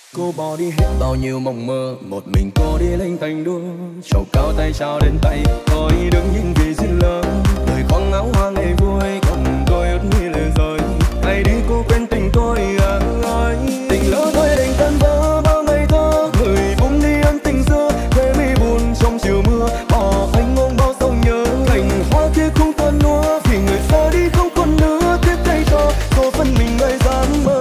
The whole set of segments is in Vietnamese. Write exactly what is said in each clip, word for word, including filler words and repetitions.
Cô bỏ đi hết bao nhiêu mộng mơ, một mình cô đi lên thành đua, trầu cao tay trao đến tay, tôi đứng nhìn vì duyên lỡ. Đời khoác áo hoa ngày vui, còn tôi ướt mi lệ rơi. Hãy đi cô quên tình tôi à ơi. Tình lỡ thôi đành tan vỡ bao ngày thơ, người bung đi ân tình xưa, thuê mi buồn trong chiều mưa, bỏ anh ôm bao sông nhớ. Cành hoa kia không còn nữa, vì người ra đi không còn nữa, tiếp tay cho số phận mình ngày dáng mơ.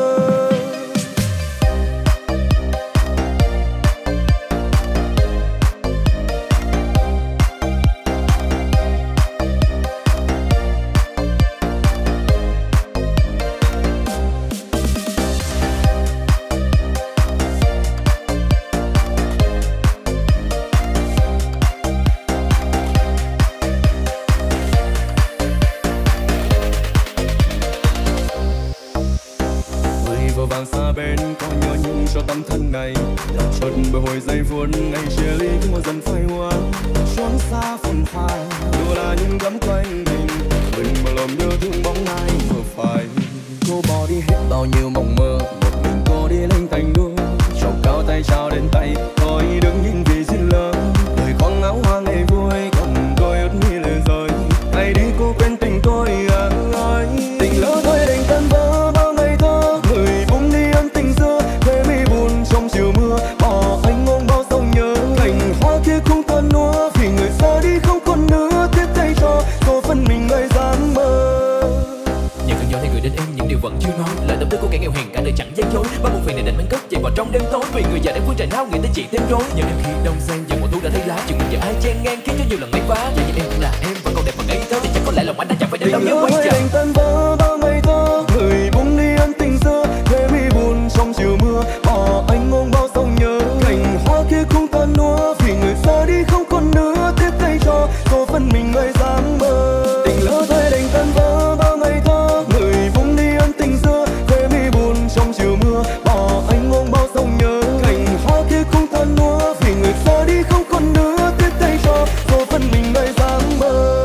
Vàng xa bên có nhớ nhung cho tâm thân này, lòng chợt bồi hồi giây phút ngày chia ly mùa dần phai hoa, trốn xa phồn hoa dù là những gấm quanh mình, mình mà lòng nhớ thương bóng ai vừa phải. Cô bỏ đi hết bao nhiêu mộng mơ, một mình cô đi lên thành đua, trầu cao tay trao đến tay, tôi đứng nhìn vì duyên lỡ. Đời khoác áo hoa ngày vui, còn tôi ướt mi lệ rơi. Hãy đi cô quên tình tôi à ơi. Tình lỡ thôi đành tan vỡ bao ngày thơ, người bung đi ân tình xưa, thuê mi buồn trong chiều mưa, bỏ anh ôm bao sông nhớ. Cành hoa kia không còn nữa, vì người ra đi không còn nữa, tiếp tay cho số phận mình ngày dáng mơ. Những cơn gió này gửi đến em những điều vẫn chưa nói, lời tâm tư của kẻ nghèo hèn cả đời chẳng gian dối, bao buồn phiền này định mang cất chạy vào trong đêm tối, vì người già đang vui tràn hao người ta chỉ thêm rối. Nhưng em khi đông sang dần mùa thu đã thấy lá, chừng mình giờ ai chen ngang khiến cho nhiều lần mấy vá. Giờ như em là em và còn đẹp bằng ấy thơ, thì chắc có lẽ lòng anh đã chẳng phải đến đâu nhớ quay chờ. Tình tan vỡ bao ngày thơ, người bung đi ân tình xưa, thuê mi buồn trong chiều mưa, bỏ anh ôm bao sông nhớ. Cành hoa kia không còn nữa, vì người ra đi không còn nữa, tiếp tay cho số phận mình ngày dáng mơ. Tình lỡ thôi đành tan vỡ bao ngày thơ, người bung đi ân tình xưa, thuê mi buồn trong chiều mưa, bỏ anh ôm bao sông nhớ. Cành hoa kia không còn nữa, vì người ra đi không còn nữa, tiếp tay cho số phận mình ngày dáng mơ.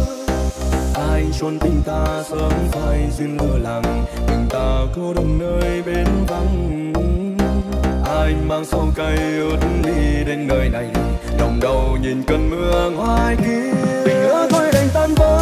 Ai chôn tình ta sớm phai duyên lỡ làng, tình ta cô đồng nơi bên vắng. Ai mang sâu cay ướt đi đến nơi này, đồng đầu nhìn cơn mưa ngoài kia. Tình lỡ thôi đành tan vỡ